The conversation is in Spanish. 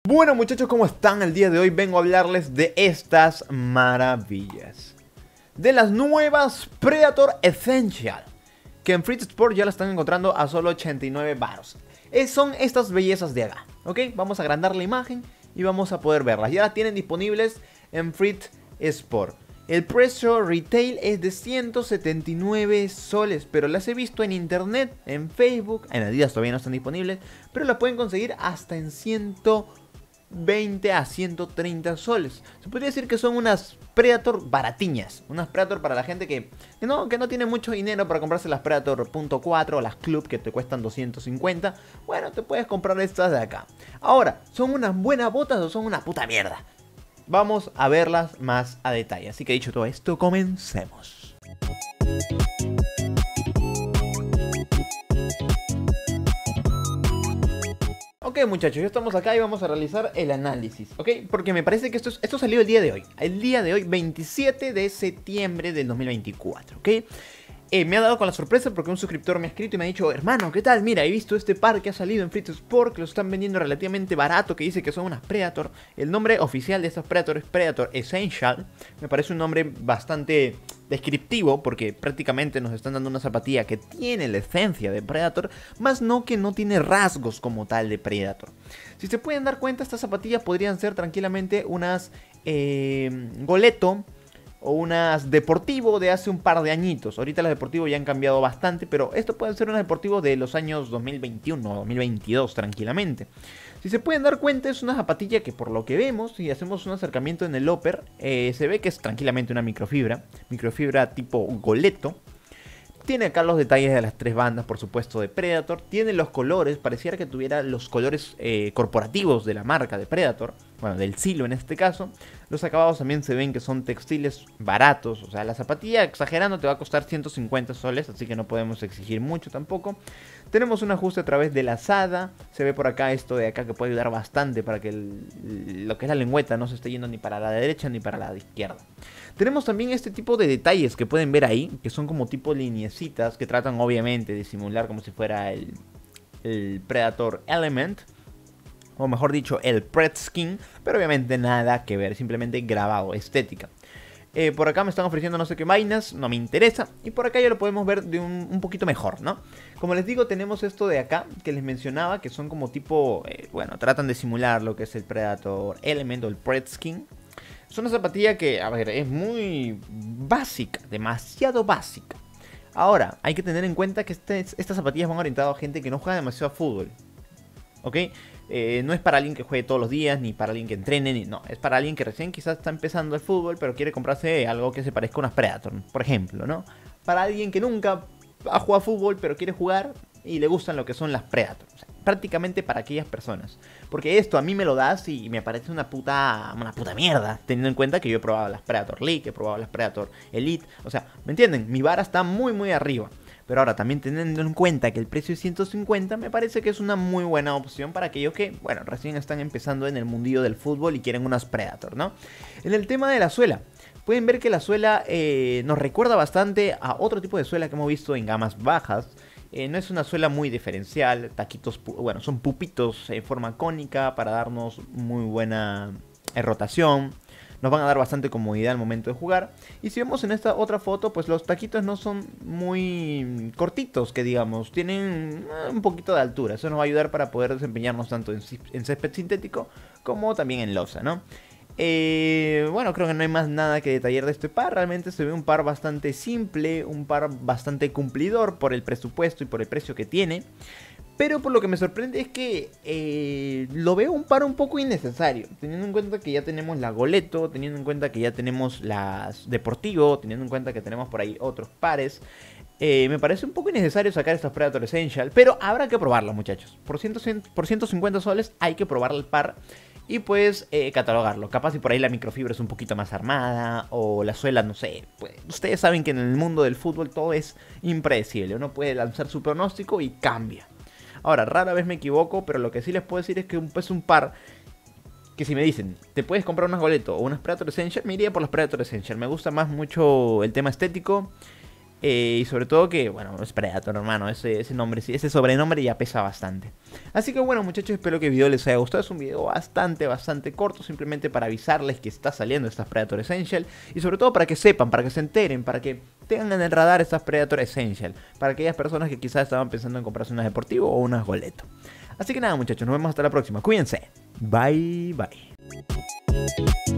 Bueno muchachos, ¿cómo están? El día de hoy vengo a hablarles de estas maravillas. De las nuevas Predator Essential, que en Free Sport ya la están encontrando a solo 89 baros. Son estas bellezas de acá, ¿ok? Vamos a agrandar la imagen y vamos a poder verlas. Ya las tienen disponibles en Free Sport. El precio retail es de 179 soles, pero las he visto en internet, en Facebook, en Adidas todavía no están disponibles, pero las pueden conseguir hasta en 120 a 130 soles. Se podría decir que son unas Predator baratiñas, unas Predator para la gente que no tiene mucho dinero para comprarse las Predator .4 o las Club que te cuestan 250. Bueno, te puedes comprar estas de acá. Ahora, ¿son unas buenas botas o son una puta mierda? Vamos a verlas más a detalle. Así que dicho todo esto, comencemos. Ok muchachos, ya estamos acá y vamos a realizar el análisis, ¿ok? Porque me parece que esto salió el día de hoy. El día de hoy, 27 de septiembre del 2024, ¿ok? Me ha dado con la sorpresa porque un suscriptor me ha escrito y me ha dicho: hermano, ¿qué tal? Mira, he visto este par que ha salido en Free Sport, que lo están vendiendo relativamente barato, que dice que son unas Predator. El nombre oficial de estas Predator es Predator Essential. Me parece un nombre bastante descriptivo porque prácticamente nos están dando una zapatilla que tiene la esencia de Predator, más no que no tiene rasgos como tal de Predator. Si se pueden dar cuenta, estas zapatillas podrían ser tranquilamente unas Goletto o unas Deportivo de hace un par de añitos. Ahorita las Deportivo ya han cambiado bastante, pero esto pueden ser unas Deportivo de los años 2021 o 2022 tranquilamente. Si se pueden dar cuenta, es una zapatilla que por lo que vemos, si hacemos un acercamiento en el upper, se ve que es tranquilamente una microfibra tipo Goletto. Tiene acá los detalles de las tres bandas, por supuesto, de Predator. Tiene los colores, pareciera que tuviera los colores corporativos de la marca de Predator. Bueno, del Silo en este caso. Los acabados también se ven que son textiles baratos. O sea, la zapatilla, exagerando, te va a costar 150 soles, así que no podemos exigir mucho tampoco. Tenemos un ajuste a través de lazada. Se ve por acá esto de acá que puede ayudar bastante para que lo que es la lengüeta no se esté yendo ni para la derecha ni para la izquierda. Tenemos también este tipo de detalles que pueden ver ahí, que son como tipo lineecitas que tratan obviamente de simular como si fuera el Predator Element, o mejor dicho, el Predskin, pero obviamente nada que ver, simplemente grabado, estética. Por acá me están ofreciendo no sé qué vainas, no me interesa, y por acá ya lo podemos ver de un poquito mejor, ¿no? Como les digo, tenemos esto de acá, que les mencionaba, que son como tipo, bueno, tratan de simular lo que es el Predator Element o el Predskin. Es una zapatilla que, a ver, es muy básica, demasiado básica. Ahora, hay que tener en cuenta que estas zapatillas van orientadas a gente que no juega demasiado a fútbol, ¿ok? No es para alguien que juegue todos los días, ni para alguien que entrene, no. Es para alguien que recién quizás está empezando el fútbol, pero quiere comprarse algo que se parezca a unas Predator, por ejemplo, ¿no? Para alguien que nunca ha jugado fútbol, pero quiere jugar y le gustan lo que son las Predator. O sea, prácticamente para aquellas personas. Porque esto a mí me lo das y me parece una puta mierda, teniendo en cuenta que yo he probado las Predator League, he probado las Predator Elite. O sea, ¿me entienden? Mi vara está muy arriba. Pero ahora, también teniendo en cuenta que el precio es 150, me parece que es una muy buena opción para aquellos que, bueno, recién están empezando en el mundillo del fútbol y quieren unas Predator, ¿no? En el tema de la suela, pueden ver que la suela nos recuerda bastante a otro tipo de suela que hemos visto en gamas bajas. No es una suela muy diferencial, taquitos, bueno, son pupitos en forma cónica para darnos muy buena rotación. Nos van a dar bastante comodidad al momento de jugar. Y si vemos en esta otra foto, pues los taquitos no son muy cortitos, que digamos. Tienen un poquito de altura. Eso nos va a ayudar para poder desempeñarnos tanto en césped sintético como también en losa, ¿no? Bueno, creo que no hay más nada que detallar de este par. Realmente se ve un par bastante simple, un par bastante cumplidor por el presupuesto y por el precio que tiene. Pero por lo que me sorprende es que lo veo un par un poco innecesario, teniendo en cuenta que ya tenemos la Goletto, teniendo en cuenta que ya tenemos las Deportivo, teniendo en cuenta que tenemos por ahí otros pares. Me parece un poco innecesario sacar estas Predator Essential, pero habrá que probarlas, muchachos. Por 150 soles hay que probar el par y pues catalogarlo. Capaz si por ahí la microfibra es un poquito más armada o la suela, no sé. Pues, ustedes saben que en el mundo del fútbol todo es impredecible. Uno puede lanzar su pronóstico y cambia. Ahora, rara vez me equivoco, pero lo que sí les puedo decir es que es un par que si me dicen, te puedes comprar unas Goletto o unas Predator Essential, me iría por las Predator Essential. Me gusta más mucho el tema estético. Y sobre todo que, bueno, es Predator, hermano. Ese nombre, ese sobrenombre ya pesa bastante. Así que bueno, muchachos, espero que el video les haya gustado. Es un video bastante corto, simplemente para avisarles que está saliendo estas Predator Essential. Y sobre todo para que sepan, para que se enteren, para que tengan en el radar estas Predator Essential. Para aquellas personas que quizás estaban pensando en comprarse unas Deportivo o unas Goleto. Así que nada, muchachos, nos vemos hasta la próxima. Cuídense. Bye, bye.